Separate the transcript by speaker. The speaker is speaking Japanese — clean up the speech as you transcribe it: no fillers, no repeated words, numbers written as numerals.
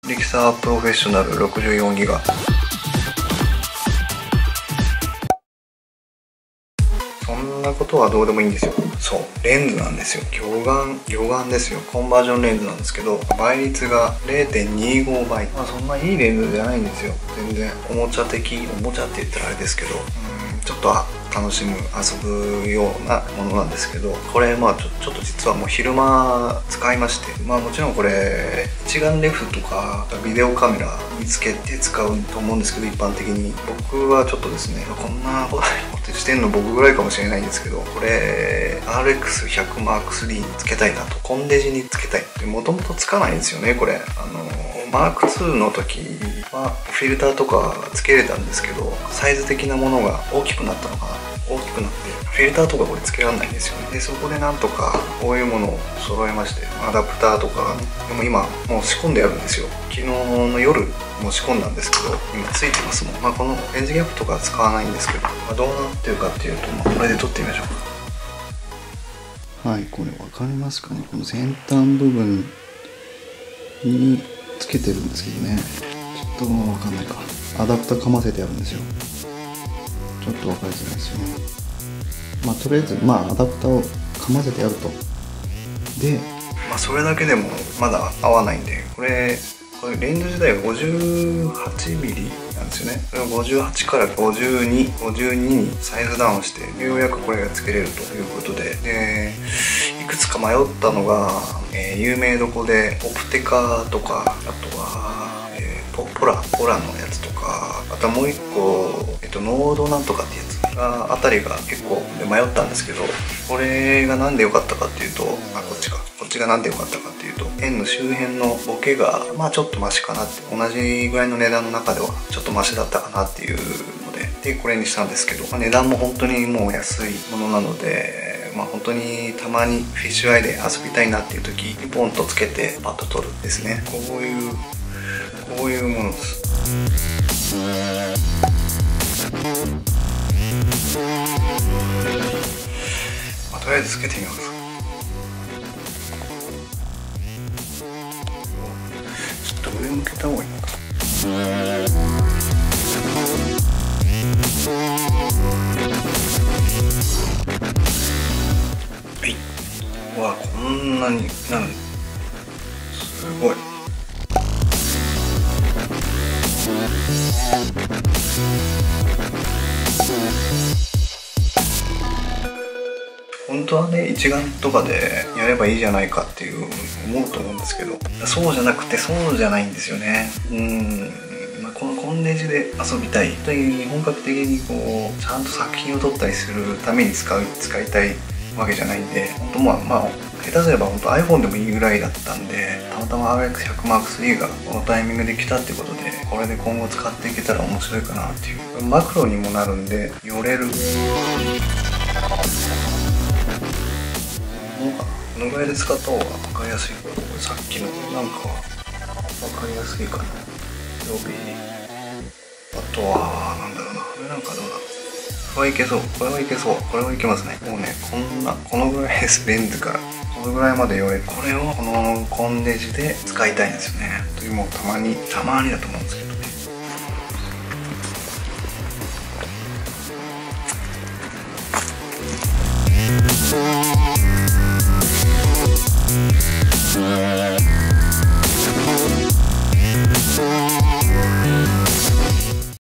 Speaker 1: レキサープロフェッショナル64ギガ。そんなことはどうでもいいんですよ。そう、レンズなんですよ。魚眼ですよ。コンバージョンレンズなんですけど、倍率が 0.25 倍。まあそんないいレンズじゃないんですよ。全然おもちゃって言ったらあれですけど、ちょっと楽しむ、遊ぶようなものなんですけど、これまあちょっと実はもう昼間使いまして、まあもちろんこれ一眼レフとかビデオカメラにつけて使うと思うんですけど、一般的に僕はちょっとですね、こんなことしてんの僕ぐらいかもしれないんですけど、これ RX100M3 につけたいなと、コンデジにつけたい。もともとつかないんですよね、これ。M2 の時はフィルターとかつけれたんですけど、サイズ的なものが大きくなったのかな、大きくなってフィルターとかこれつけられないんですよね。でそこでなんとかこういうものを揃えまして、アダプターとかでも今もう仕込んであるんですよ。昨日の夜もう仕込んだんですけど、今ついてますもん。このレンズギャップとかは使わないんですけど、どうなってるかっていうと、これで撮ってみましょうか。はい、これ分かりますかね。この先端部分につけてるんですけどね、ちょっともう分かんないか。アダプターかませてあるんですよ。ちょっと分かりづらいですよね。とりあえずアダプターをかませてあると。でそれだけでもまだ合わないんで、これレンズ自体が 58mm なんですよね。58から52にサイズダウンして、ようやくこれがつけれるということで、いくつか迷ったのが、有名どこでオプテカとか、あとは、ポラのやつとか、あともう一個、ノードなんとかってやつがあたりが結構迷ったんですけど、これがなんで良かったかっていうと、こっちがなんで良かったかっていうと、円の周辺のボケがちょっとマシかなって、同じぐらいの値段の中ではちょっとマシだったかなっていうのでこれにしたんですけど、値段も本当にもう安いものなので、本当にたまにフィッシュアイで遊びたいなっていう時にポンとつけてパッと撮るですね。こういうものです。とりあえずつけてみます。ちょっと上向けた方がいいのか。はい。こんなになる。すごい。本当はね、一眼とかでやればいいじゃないかっていう思うと思うんですけど、そうじゃなくてそうじゃないんですよね。このコンデジで遊びたい、本当に本格的にちゃんと作品を撮ったりするために使いたいわけじゃないんで、本当下手すれば本当 iPhone でもいいぐらいだったんで、たまたま RX100M3 がこのタイミングで来たってことで、これで今後使っていけたら面白いかなっていう。マクロにもなるんで寄れる。このぐらいで使った方が分かりやすい。さっきのなんか分かりやすいかな。予備。あとはなんだろうな、これなんかどうだ。これはいけそう、これはいけそう、これはいけますね。もうね、このぐらいです。レンズからこのぐらいまで寄れる。これをこのコンデジで使いたいんですよね。もうたまにだと思うんですけど、